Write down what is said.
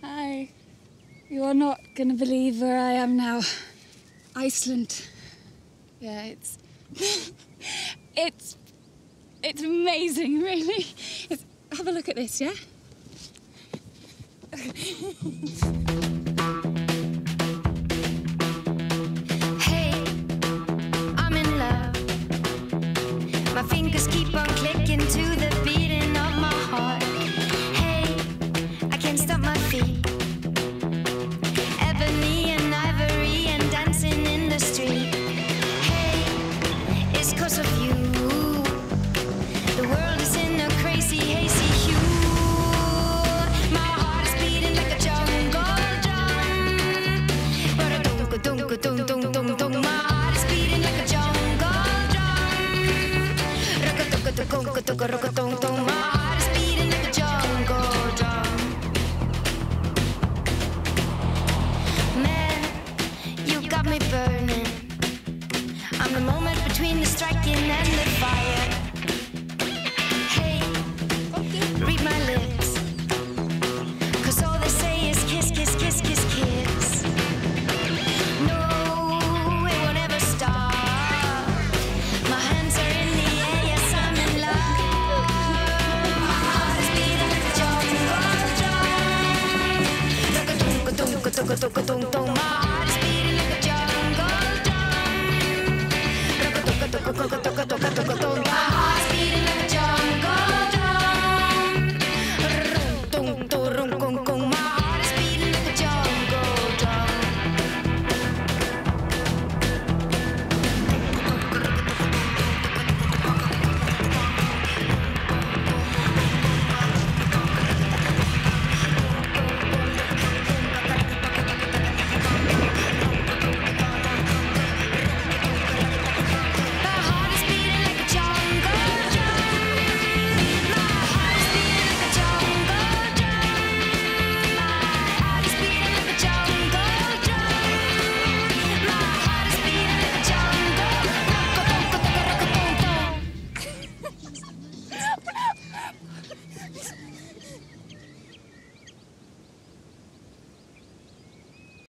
Hi. You are not going to believe where I am now. Iceland. Yeah, it's... it's amazing, really. Have a look at this, yeah? Hey, I'm in love. My fingers keep on clicking to the beating of my heart. Hey, I can't stop my feet. Ebony and ivory and dancing in the street. Hey, it's 'cause of you. The world is in a crazy, hazy hue. My heart is beating like a jungle drum. Ba-da-dum-ka-dum-ka-dum-dum-dum-dum. My heart is beating like a jungle drum. Rock-a-dum-ka-dum-ka-dum-ka-dum-ka-dum-dum. My heart is beating like a jungle drum. Man, you got me burning. I'm the moment between the striking and the fire. Hey, read my lips, 'cause all they say is kiss, kiss, kiss, kiss, kiss. No, it won't ever stop. My hands are in the air, yes, I'm in love. My heart is beating like a jungle drum. Dum-ka-dum-ka-dum-ka-dum-ka-dum-ka-dum.